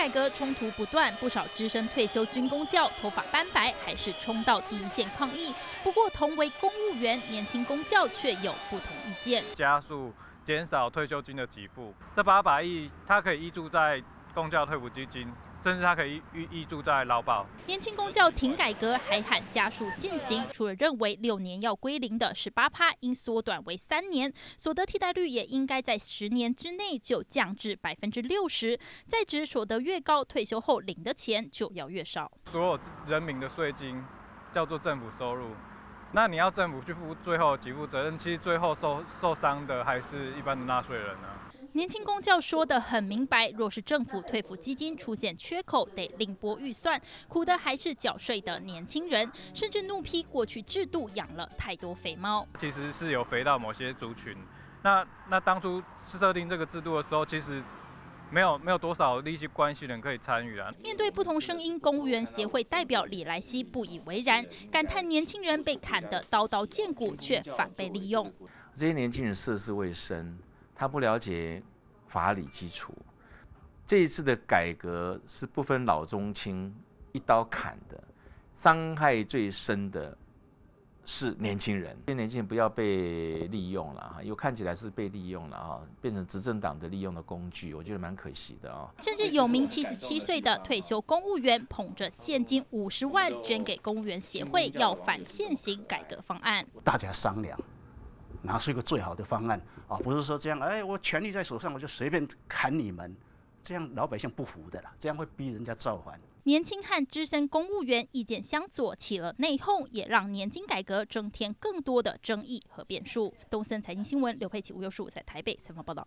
改革冲突不断，不少资深退休军公教头发斑白，还是冲到第一线抗议。不过，同为公务员，年轻公教却有不同意见。 加速减少退休金的给付，这800亿它可以挹注在公教退抚基金，甚至它可以挹注在劳保。 年轻公教挺改革，还喊加速进行。除了认为6年要归零的18%应缩短为3年，所得替代率也应该在10年之内就降至60%。再指所得越高，退休后领的钱就要越少。 所有人民的税金叫做政府收入。那你要政府去负最后给付责任，其实最后受伤的还是一般的纳税人啊。 年轻公教说得很明白，若是政府退抚基金出现缺口，得另拨预算，苦的还是缴税的年轻人，甚至怒批过去制度养了太多肥猫。 其实是有肥到某些族群。那当初设定这个制度的时候，其实没有多少利息关系人可以参与啊。 面对不同声音，公务员协会代表李来希不以为然，感叹年轻人被砍得刀刀见骨，却反被利用。 这些年轻人涉世未深，他不了解法理基础。这一次的改革是不分老中青，一刀砍的，伤害最深的是年轻人。这些年轻人不要被利用了，又看起来是被利用了啊，变成执政党的利用的工具，我觉得蛮可惜的啊。 甚至有名77岁的退休公务员捧着现金50万捐给公务员协会，要反现行改革方案。 大家商量，拿出一个最好的方案啊，不是说这样，我权力在手上，我就随便砍你们，这样老百姓不服的啦，这样会逼人家造反。 年轻和资深公务员意见相左，起了内讧，也让年金改革增添更多的争议和变数。东森财经新闻刘佩琪、吴优树在台北采访报道。